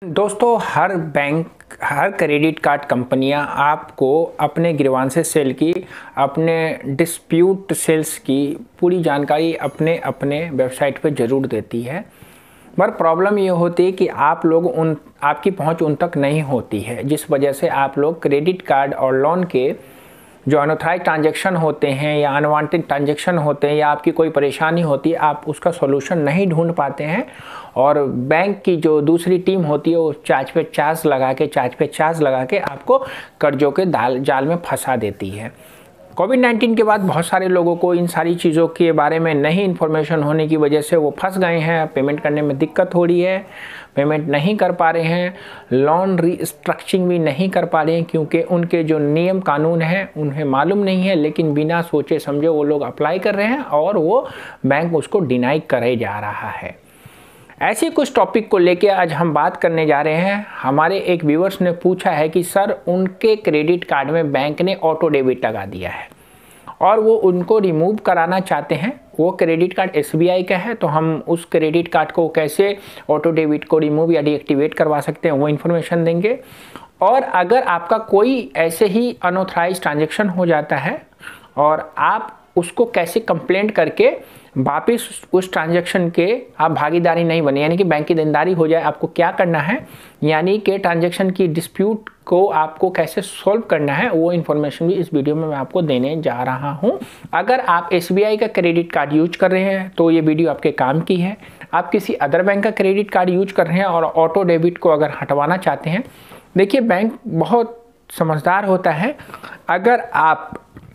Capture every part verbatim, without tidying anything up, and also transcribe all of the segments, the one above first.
दोस्तों, हर बैंक हर क्रेडिट कार्ड कंपनियां आपको अपने ग्रीवांसेस सेल की, अपने डिस्प्यूट सेल्स की पूरी जानकारी अपने अपने वेबसाइट पे ज़रूर देती है। पर प्रॉब्लम ये होती है कि आप लोग उन आपकी पहुंच उन तक नहीं होती है, जिस वजह से आप लोग क्रेडिट कार्ड और लोन के जो अनऑथराइज ट्रांजैक्शन होते हैं या अनवांटेड ट्रांजैक्शन होते हैं या आपकी कोई परेशानी होती है, आप उसका सॉल्यूशन नहीं ढूंढ पाते हैं और बैंक की जो दूसरी टीम होती है वो चार्ज पे चार्ज लगा के चार्ज पे चार्ज लगा के आपको कर्जों के दाल जाल में फंसा देती है। कोविड नाइन्टीन के बाद बहुत सारे लोगों को इन सारी चीज़ों के बारे में नहीं इन्फॉर्मेशन होने की वजह से वो फंस गए हैं। पेमेंट करने में दिक्कत हो रही है, पेमेंट नहीं कर पा रहे हैं, लोन रीस्ट्रक्चरिंग भी नहीं कर पा रहे हैं क्योंकि उनके जो नियम कानून हैं उन्हें मालूम नहीं है, लेकिन बिना सोचे समझे वो लोग अप्लाई कर रहे हैं और वो बैंक उसको डिनाई करे जा रहा है। ऐसे कुछ टॉपिक को लेके आज हम बात करने जा रहे हैं। हमारे एक व्यूअर्स ने पूछा है कि सर, उनके क्रेडिट कार्ड में बैंक ने ऑटो डेबिट लगा दिया है और वो उनको रिमूव कराना चाहते हैं। वो credit card S B I का है, तो हम उस क्रेडिट कार्ड को कैसे ऑटो डेबिट को रिमूव या डीएक्टिवेट करवा सकते हैं वो इन्फॉर्मेशन देंगे। और अगर आपका कोई ऐसे ही अनऑथराइज ट्रांजेक्शन हो जाता है और आप उसको कैसे कंप्लेंट करके वापस उस ट्रांजैक्शन के आप भागीदारी नहीं बने, यानी कि बैंक की देनदारी हो जाए, आपको क्या करना है, यानी कि ट्रांजैक्शन की डिस्प्यूट को आपको कैसे सॉल्व करना है, वो इन्फॉर्मेशन भी इस वीडियो में मैं आपको देने जा रहा हूं। अगर आप एस बी आई का क्रेडिट कार्ड यूज कर रहे हैं तो ये वीडियो आपके काम की है। आप किसी अदर बैंक का क्रेडिट कार्ड यूज कर रहे हैं और ऑटो डेबिट को अगर हटवाना चाहते हैं, देखिए बैंक बहुत समझदार होता है। अगर आप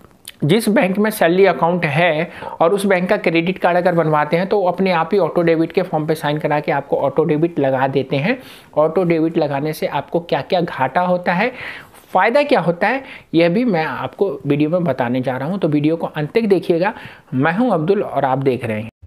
जिस बैंक में सैलरी अकाउंट है और उस बैंक का क्रेडिट कार्ड अगर बनवाते हैं तो अपने आप ही ऑटो डेबिट के फॉर्म पे साइन करा के आपको ऑटो डेबिट लगा देते हैं। ऑटो डेबिट लगाने से आपको क्या क्या घाटा होता है, फ़ायदा क्या होता है, यह भी मैं आपको वीडियो में बताने जा रहा हूँ। तो वीडियो को अंत तक देखिएगा। मैं हूँ अब्दुल और आप देख रहे हैं।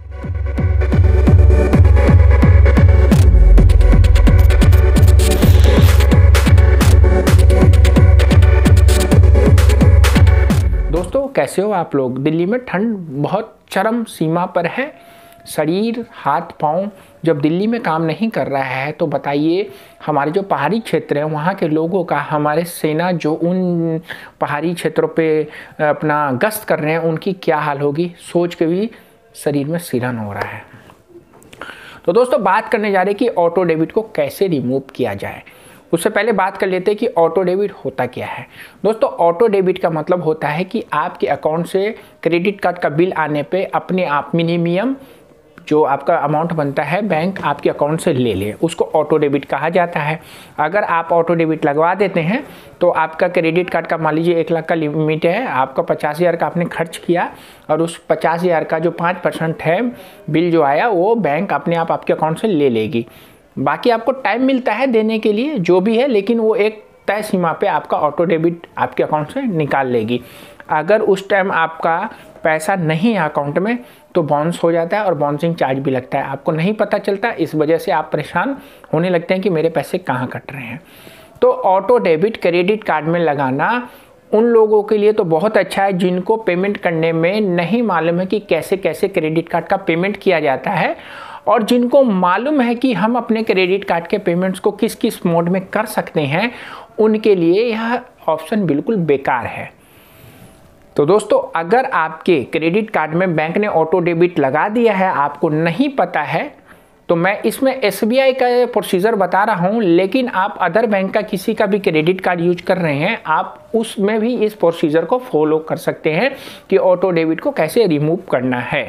दोस्तों, कैसे हो आप लोग? दिल्ली में ठंड बहुत चरम सीमा पर है। शरीर, हाथ पांव जब दिल्ली में काम नहीं कर रहा है तो बताइए हमारे जो पहाड़ी क्षेत्र हैं वहाँ के लोगों का, हमारे सेना जो उन पहाड़ी क्षेत्रों पे अपना गश्त कर रहे हैं, उनकी क्या हाल होगी, सोच के भी शरीर में सिरहन हो रहा है। तो दोस्तों, बात करने जा रहे हैं कि ऑटो डेबिट को कैसे रिमूव किया जाए। उससे पहले बात कर लेते हैं कि ऑटो डेबिट होता क्या है। दोस्तों, ऑटो डेबिट का मतलब होता है कि आपके अकाउंट से क्रेडिट कार्ड का बिल आने पे अपने आप मिनिमम जो आपका अमाउंट बनता है बैंक आपके अकाउंट से ले ले, उसको ऑटो डेबिट कहा जाता है। अगर आप ऑटो डेबिट लगवा देते हैं तो आपका क्रेडिट कार्ड का मान लीजिए एक लाख का लिमिट है, आपका पचास हज़ार का आपने खर्च किया और उस पचास हज़ार का जो पाँच परसेंट है बिल जो आया वो बैंक अपने आप आपके अकाउंट से ले लेगी। बाकी आपको टाइम मिलता है देने के लिए जो भी है, लेकिन वो एक तय सीमा पे आपका ऑटो डेबिट आपके अकाउंट से निकाल लेगी। अगर उस टाइम आपका पैसा नहीं है अकाउंट में तो बाउंस हो जाता है और बाउंसिंग चार्ज भी लगता है, आपको नहीं पता चलता। इस वजह से आप परेशान होने लगते हैं कि मेरे पैसे कहाँ कट रहे हैं। तो ऑटो डेबिट क्रेडिट कार्ड में लगाना उन लोगों के लिए तो बहुत अच्छा है जिनको पेमेंट करने में नहीं मालूम है कि कैसे कैसे क्रेडिट कार्ड का पेमेंट किया जाता है, और जिनको मालूम है कि हम अपने क्रेडिट कार्ड के पेमेंट्स को किस किस मोड में कर सकते हैं, उनके लिए यह ऑप्शन बिल्कुल बेकार है। तो दोस्तों, अगर आपके क्रेडिट कार्ड में बैंक ने ऑटो डेबिट लगा दिया है, आपको नहीं पता है, तो मैं इसमें एस बी आई का प्रोसीजर बता रहा हूं, लेकिन आप अदर बैंक का किसी का भी क्रेडिट कार्ड यूज कर रहे हैं, आप उसमें भी इस प्रोसीजर को फॉलो कर सकते हैं कि ऑटो डेबिट को कैसे रिमूव करना है।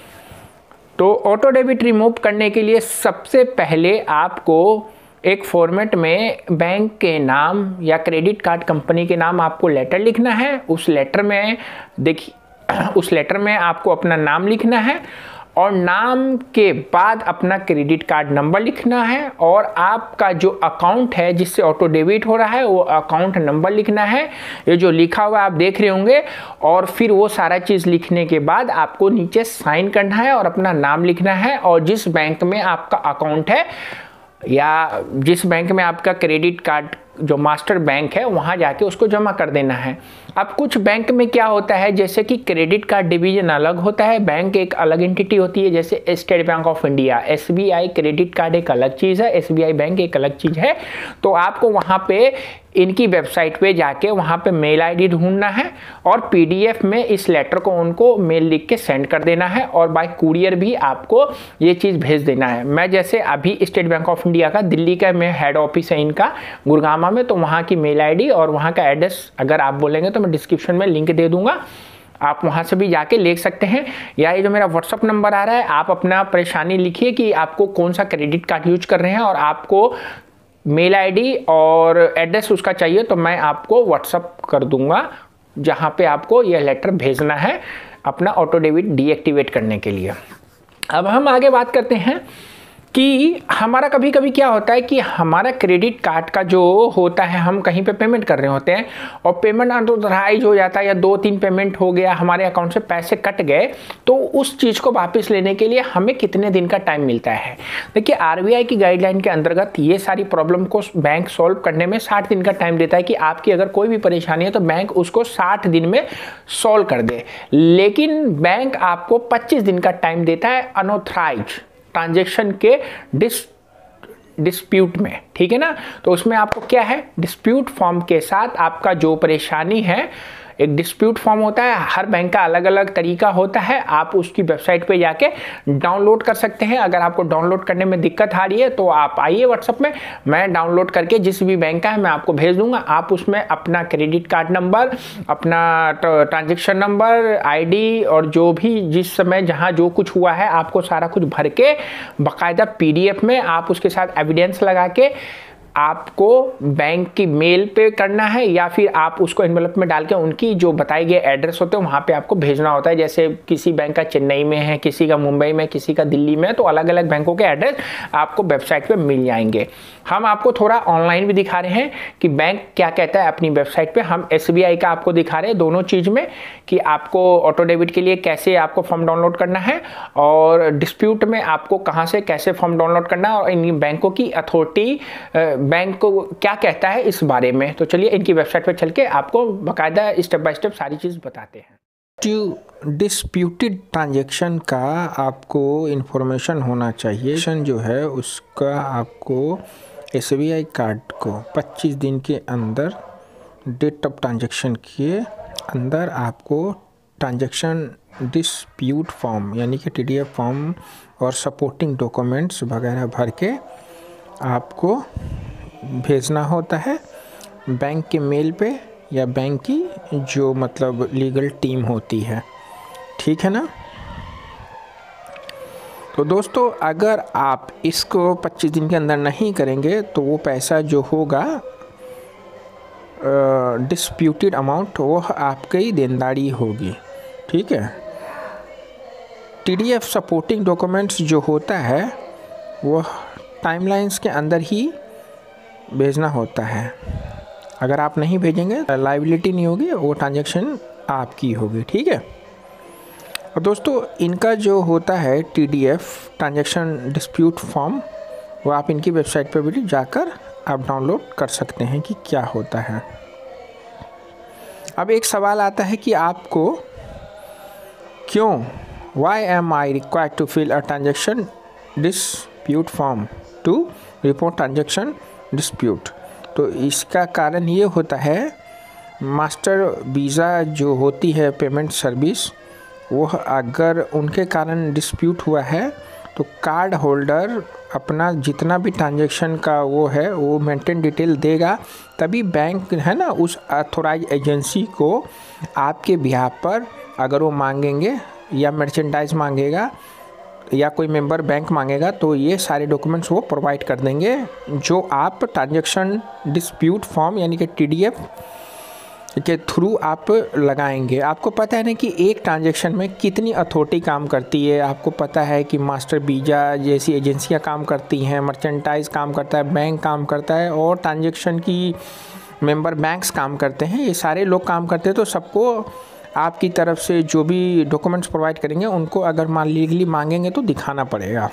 तो ऑटो डेबिट रिमूव करने के लिए सबसे पहले आपको एक फॉर्मेट में बैंक के नाम या क्रेडिट कार्ड कंपनी के नाम आपको लेटर लिखना है। उस लेटर में देखिए उस लेटर में आपको अपना नाम लिखना है और नाम के बाद अपना क्रेडिट कार्ड नंबर लिखना है और आपका जो अकाउंट है जिससे ऑटो डेबिट हो रहा है वो अकाउंट नंबर लिखना है। ये जो लिखा हुआ आप देख रहे होंगे, और फिर वो सारा चीज़ लिखने के बाद आपको नीचे साइन करना है और अपना नाम लिखना है और जिस बैंक में आपका अकाउंट है या जिस बैंक में आपका क्रेडिट कार्ड जो मास्टर बैंक है वहाँ जाके उसको जमा कर देना है। अब कुछ बैंक में क्या होता है, जैसे कि क्रेडिट कार्ड डिवीजन अलग होता है, बैंक एक अलग एंटिटी होती है, जैसे state bank of India, SBI credit card एक अलग चीज़ है, एसबीआई बैंक एक अलग चीज़ है। तो आपको वहाँ पे इनकी वेबसाइट पे जाके वहाँ पे मेल आईडी ढूंढना है और पीडीएफ में इस लेटर को उनको मेल लिख के सेंड कर देना है और बाय कुरियर भी आपको ये चीज़ भेज देना है। मैं जैसे अभी स्टेट बैंक ऑफ इंडिया का दिल्ली का मैं हेड ऑफिस है इनका गुड़गामा में, तो वहाँ की मेल आईडी और वहाँ का एड्रेस अगर आप बोलेंगे तो मैं डिस्क्रिप्शन में लिंक दे दूँगा, आप वहाँ से भी जाके ले सकते हैं। या ये जो मेरा व्हाट्सअप नंबर आ रहा है, आप अपना परेशानी लिखिए कि आपको कौन सा क्रेडिट कार्ड यूज कर रहे हैं और आपको मेल आईडी और एड्रेस उसका चाहिए, तो मैं आपको व्हाट्सअप कर दूंगा जहाँ पे आपको यह लेटर भेजना है अपना ऑटो डेबिट डीएक्टिवेट करने के लिए। अब हम आगे बात करते हैं कि हमारा कभी कभी क्या होता है कि हमारा क्रेडिट कार्ड का जो होता है, हम कहीं पे पेमेंट कर रहे होते हैं और पेमेंट अनऑथराइज हो जाता है या दो तीन पेमेंट हो गया, हमारे अकाउंट से पैसे कट गए, तो उस चीज़ को वापस लेने के लिए हमें कितने दिन का टाइम मिलता है। देखिए आरबीआई की गाइडलाइन के अंतर्गत ये सारी प्रॉब्लम को बैंक सॉल्व करने में साठ दिन का टाइम देता है कि आपकी अगर कोई भी परेशानी है तो बैंक उसको साठ दिन में सॉल्व कर दे, लेकिन बैंक आपको पच्चीस दिन का टाइम देता है अनऑथराइज ट्रांजैक्शन के डिस डिस्प्यूट में, ठीक है ना। तो उसमें आपको क्या है, डिस्प्यूट फॉर्म के साथ आपका जो परेशानी है, एक डिस्प्यूट फॉर्म होता है, हर बैंक का अलग अलग तरीका होता है, आप उसकी वेबसाइट पे जाके डाउनलोड कर सकते हैं। अगर आपको डाउनलोड करने में दिक्कत आ रही है तो आप आइए व्हाट्सएप में, मैं डाउनलोड करके जिस भी बैंक का है मैं आपको भेज दूंगा। आप उसमें अपना क्रेडिट कार्ड नंबर, अपना ट्रांजेक्शन नंबर, आईडी और जो भी जिस समय जहाँ जो कुछ हुआ है आपको सारा कुछ भर के बाकायदा पीडीएफ में आप उसके साथ एविडेंस लगा के आपको बैंक की मेल पे करना है या फिर आप उसको एनवेलप में डाल के उनकी जो बताए गए एड्रेस होते हैं वहाँ पे आपको भेजना होता है। जैसे किसी बैंक का चेन्नई में है, किसी का मुंबई में, किसी का दिल्ली में, तो अलग अलग बैंकों के एड्रेस आपको वेबसाइट पे मिल जाएंगे। हम आपको थोड़ा ऑनलाइन भी दिखा रहे हैं कि बैंक क्या कहता है अपनी वेबसाइट पे। हम एसबीआई का आपको दिखा रहे हैं दोनों चीज़ में कि आपको ऑटो डेबिट के लिए कैसे आपको फॉर्म डाउनलोड करना है और डिस्प्यूट में आपको कहाँ से कैसे फॉर्म डाउनलोड करना है और इन बैंकों की अथॉरिटी बैंक को क्या कहता है इस बारे में। तो चलिए इनकी वेबसाइट पर चल के आपको बाकायदा स्टेप बाय स्टेप सारी चीज़ बताते हैं। डिस्प्यूटेड ट्रांजैक्शन का आपको इन्फॉर्मेशन होना चाहिए, जो है उसका आपको एसबीआई कार्ड को पच्चीस दिन के अंदर डेट ऑफ ट्रांजैक्शन के अंदर आपको ट्रांजैक्शन डिस्प्यूट फॉर्म यानी कि टीडीएफ फॉर्म और सपोर्टिंग डॉक्यूमेंट्स वगैरह भर के आपको भेजना होता है बैंक के मेल पे या बैंक की जो मतलब लीगल टीम होती है, ठीक है ना। तो दोस्तों अगर आप इसको पच्चीस दिन के अंदर नहीं करेंगे तो वो पैसा जो होगा डिस्प्यूटेड अमाउंट वो आपकी देनदारी होगी, ठीक है। टीडीएफ सपोर्टिंग डॉक्यूमेंट्स जो होता है वो टाइमलाइंस के अंदर ही भेजना होता है। अगर आप नहीं भेजेंगे लायबिलिटी नहीं होगी, वो ट्रांजैक्शन आपकी होगी, ठीक है। और दोस्तों इनका जो होता है टीडीएफ ट्रांजैक्शन डिस्प्यूट फॉर्म वो आप इनकी वेबसाइट पर भी जाकर आप डाउनलोड कर सकते हैं कि क्या होता है। अब एक सवाल आता है कि आपको क्यों why am I required to fill a transaction dispute form to report transaction dispute. तो इसका कारण ये होता है मास्टर वीज़ा जो होती है पेमेंट सर्विस, वो अगर उनके कारण डिस्प्यूट हुआ है तो कार्ड होल्डर अपना जितना भी ट्रांजैक्शन का वो है वो मेंटेन डिटेल देगा, तभी बैंक है ना उस अथोराइज एजेंसी को आपके बिहाफ पर अगर वो मांगेंगे या मर्चेंडाइज मांगेगा या कोई मेंबर बैंक मांगेगा तो ये सारे डॉक्यूमेंट्स वो प्रोवाइड कर देंगे जो आप ट्रांजैक्शन डिस्प्यूट फॉर्म यानी कि टीडीएफ के थ्रू आप लगाएंगे। आपको पता है ना कि एक ट्रांजैक्शन में कितनी अथॉरिटी काम करती है, आपको पता है कि मास्टर वीज़ा जैसी एजेंसियां काम करती हैं, मर्चेंटाइज काम करता है, बैंक काम करता है और ट्रांजैक्शन की मेंबर बैंक्स काम करते हैं, ये सारे लोग काम करते हैं। तो सबको आपकी तरफ से जो भी डॉक्यूमेंट्स प्रोवाइड करेंगे उनको अगर मान लीगली मांगेंगे तो दिखाना पड़ेगा।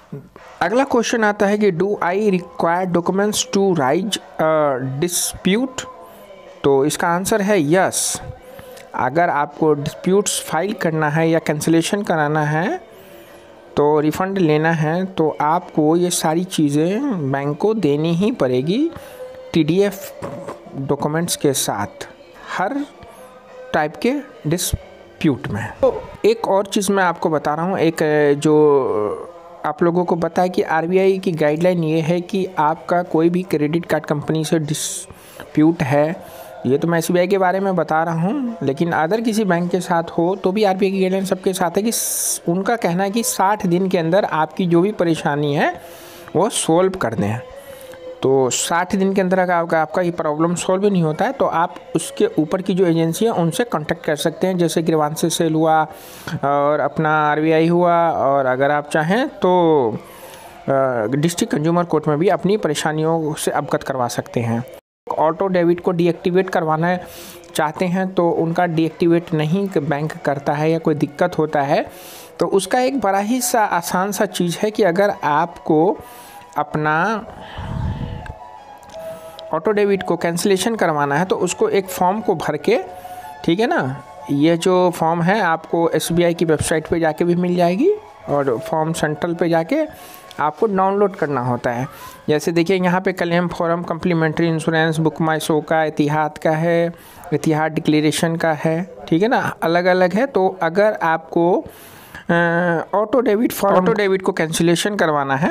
अगला क्वेश्चन आता है कि do I require documents to raise dispute. तो इसका आंसर है यस। अगर आपको डिस्प्यूट्स फाइल करना है या कैंसिलेशन कराना है तो रिफ़ंड लेना है तो आपको ये सारी चीज़ें बैंक को देनी ही पड़ेगी टीडीएफ डॉक्यूमेंट्स के साथ हर टाइप के डिस्प्यूट में। तो एक और चीज़ मैं आपको बता रहा हूँ, एक जो आप लोगों को पता है कि आरबीआई की गाइडलाइन ये है कि आपका कोई भी क्रेडिट कार्ड कंपनी से डिस्प्यूट है, ये तो मैं एसबीआई के बारे में बता रहा हूँ, लेकिन अदर किसी बैंक के साथ हो तो भी आरबीआई की गाइडलाइन सबके साथ है कि उनका कहना है कि साठ दिन के अंदर आपकी जो भी परेशानी है वो सॉल्व कर दें। तो साठ दिन के अंदर अगर आपका आपका ये प्रॉब्लम सॉल्व नहीं होता है तो आप उसके ऊपर की जो एजेंसी है उनसे कांटेक्ट कर सकते हैं, जैसे ग्रीवांसेस सेल हुआ और अपना आरबीआई हुआ, और अगर आप चाहें तो डिस्ट्रिक्ट कंज्यूमर कोर्ट में भी अपनी परेशानियों से अवगत करवा सकते हैं। ऑटो डेबिट को डीएक्टिवेट करवाना चाहते हैं तो उनका डीएक्टिवेट नहीं बैंक करता है या कोई दिक्कत होता है तो उसका एक बड़ा ही सा आसान सा चीज़ है कि अगर आपको अपना ऑटो डेबिट को कैंसिलेशन करवाना है तो उसको एक फॉर्म को भर के, ठीक है ना, ये जो फॉर्म है आपको एसबीआई की वेबसाइट पे जाके भी मिल जाएगी और फॉर्म सेंट्रल पे जाके आपको डाउनलोड करना होता है। जैसे देखिए यहाँ पे claim form, complimentary insurance, book my show का, एतिहाद का है, एतिहाद डिक्लेरेशन का है, ठीक है ना, अलग अलग है। तो अगर आपको auto debit form auto debit को कैंसिलेशन करवाना है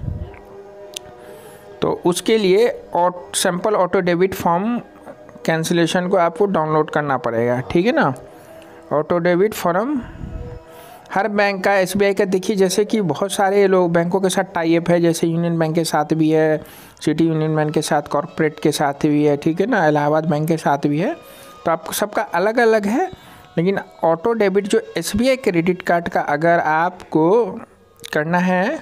तो उसके लिए sample auto debit form cancellation को आपको डाउनलोड करना पड़ेगा, ठीक है ना। ऑटो डेबिट फॉर्म हर बैंक का, एसबीआई का देखिए जैसे कि बहुत सारे लोग बैंकों के साथ टाई अप है, जैसे यूनियन बैंक के साथ भी है, सिटी यूनियन बैंक के साथ, कॉर्पोरेट के साथ भी है, ठीक है ना, इलाहाबाद बैंक के साथ भी है। तो आपको सबका अलग अलग है, लेकिन ऑटो डेबिट जो एसबीआई क्रेडिट कार्ड का अगर आपको करना है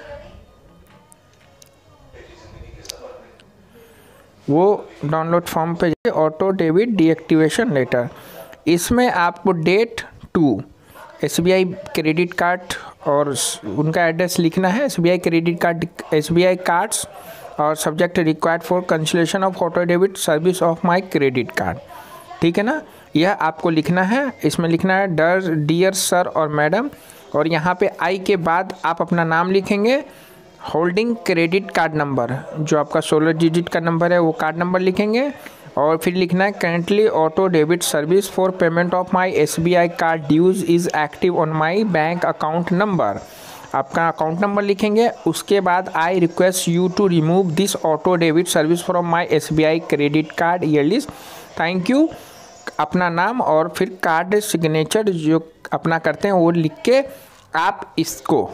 वो डाउनलोड फॉर्म पे जाइए, ऑटो डेबिट डीएक्टिवेशन लेटर, इसमें आपको date to SBI credit card और उनका एड्रेस लिखना है, SBI credit card, SBI cards, और subject required for cancellation of auto debit service of my credit card, ठीक है ना, यह आपको लिखना है। इसमें लिखना है डर डियर सर और मैडम, और यहाँ पे आई के बाद आप अपना नाम लिखेंगे, होल्डिंग क्रेडिट कार्ड नंबर जो आपका सोलह डिजिट का नंबर है वो कार्ड नंबर लिखेंगे, और फिर लिखना है currently auto debit service for payment of my SBI card dues is active on my bank account number, आपका अकाउंट नंबर लिखेंगे। उसके बाद I request you to remove this auto debit service from my SBI credit card earliest, thank you, अपना नाम और फिर card signature जो अपना करते हैं वो लिख के आप इसको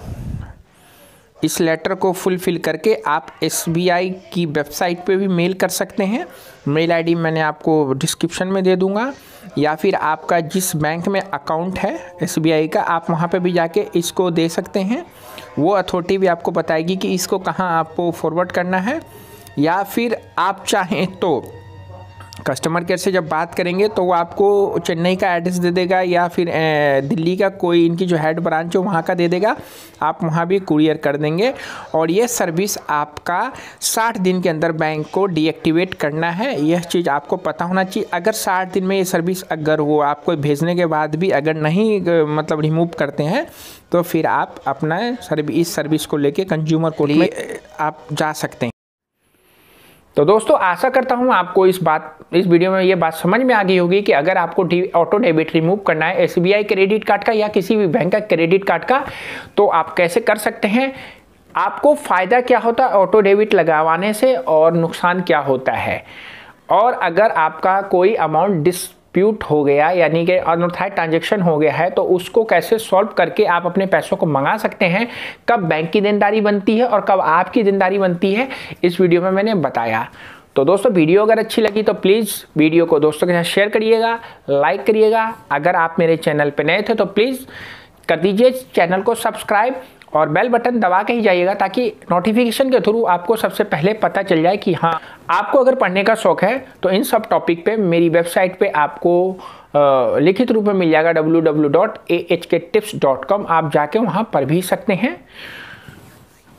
इस लेटर को फुलफिल करके आप एसबीआई की वेबसाइट पे भी मेल कर सकते हैं। मेल आईडी मैंने आपको डिस्क्रिप्शन में दे दूंगा, या फिर आपका जिस बैंक में अकाउंट है एसबीआई का आप वहाँ पे भी जाके इसको दे सकते हैं। वो अथॉरिटी भी आपको बताएगी कि इसको कहाँ आपको फॉरवर्ड करना है, या फिर आप चाहें तो कस्टमर केयर से जब बात करेंगे तो वो आपको चेन्नई का एड्रेस दे देगा या फिर दिल्ली का कोई इनकी जो हेड ब्रांच है वहाँ का दे देगा, आप वहाँ भी कुरियर कर देंगे। और ये सर्विस आपका साठ दिन के अंदर बैंक को डीएक्टिवेट करना है, यह चीज़ आपको पता होना चाहिए। अगर साठ दिन में ये सर्विस अगर वो आपको भेजने के बाद भी अगर नहीं मतलब रिमूव करते हैं तो फिर आप अपना सर्विस इस सर्विस को लेके कंज्यूमर कोर्ट में आप जा सकते हैं। तो दोस्तों आशा करता हूं आपको इस बात इस वीडियो में ये बात समझ में आ गई होगी कि अगर आपको ऑटो डेबिट रिमूव करना है एसबीआई क्रेडिट कार्ड का या किसी भी बैंक का क्रेडिट कार्ड का तो आप कैसे कर सकते हैं, आपको फ़ायदा क्या होता है ऑटो डेबिट लगवाने से और नुकसान क्या होता है, और अगर आपका कोई अमाउंट डिस्प्यूट हो गया यानी कि अनऑथराइज्ड ट्रांजैक्शन हो गया है तो उसको कैसे सॉल्व करके आप अपने पैसों को मंगा सकते हैं, कब बैंक की देनदारी बनती है और कब आपकी देनदारी बनती है, इस वीडियो में मैंने बताया। तो दोस्तों वीडियो अगर अच्छी लगी तो प्लीज़ वीडियो को दोस्तों के साथ शेयर करिएगा, लाइक करिएगा। अगर आप मेरे चैनल पर नए थे तो प्लीज़ कर दीजिए चैनल को सब्सक्राइब और बेल बटन दबा के ही जाइएगा ताकि नोटिफिकेशन के थ्रू आपको सबसे पहले पता चल जाए कि हाँ आपको अगर पढ़ने का शौक है तो इन सब टॉपिक पे मेरी वेबसाइट पे आपको आ, लिखित रूप में मिल जाएगा W W W dot A H K tips dot com, आप जाके वहाँ पढ़ भी सकते हैं।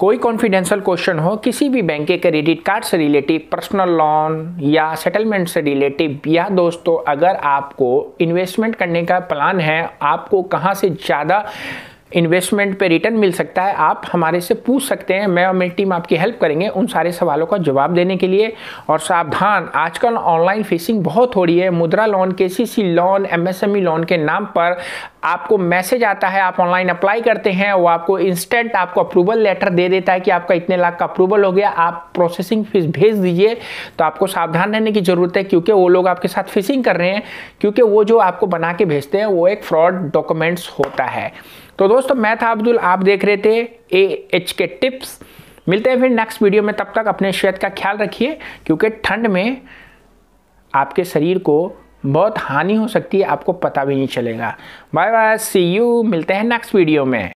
कोई कॉन्फिडेंशियल क्वेश्चन हो, किसी भी बैंक के क्रेडिट कार्ड से रिलेटिव, पर्सनल लोन या सेटलमेंट से रिलेटिव, या दोस्तों अगर आपको इन्वेस्टमेंट करने का प्लान है, आपको कहाँ से ज़्यादा इन्वेस्टमेंट पे रिटर्न मिल सकता है, आप हमारे से पूछ सकते हैं। मैं और मेरी टीम आपकी हेल्प करेंगे उन सारे सवालों का जवाब देने के लिए। और सावधान, आजकल ऑनलाइन फिशिंग बहुत हो रही है। Mudra loan, KCC loan, MSME loan के नाम पर आपको मैसेज आता है, आप ऑनलाइन अप्लाई करते हैं, वो आपको इंस्टेंट आपको अप्रूवल लेटर दे देता है कि आपका इतने लाख का अप्रूवल हो गया, आप प्रोसेसिंग फीस भेज दीजिए। तो आपको सावधान रहने की ज़रूरत है, क्योंकि वो लोग आपके साथ फिशिंग कर रहे हैं, क्योंकि वो जो आपको बना के भेजते हैं वो एक फ्रॉड डॉक्यूमेंट्स होता है। तो दोस्तों मैं था अब्दुल, आप देख रहे थे ए एच के टिप्स। मिलते हैं फिर नेक्स्ट वीडियो में, तब तक अपने सेहत का ख्याल रखिए, क्योंकि ठंड में आपके शरीर को बहुत हानि हो सकती है, आपको पता भी नहीं चलेगा। बाय बाय, सी यू, मिलते हैं नेक्स्ट वीडियो में।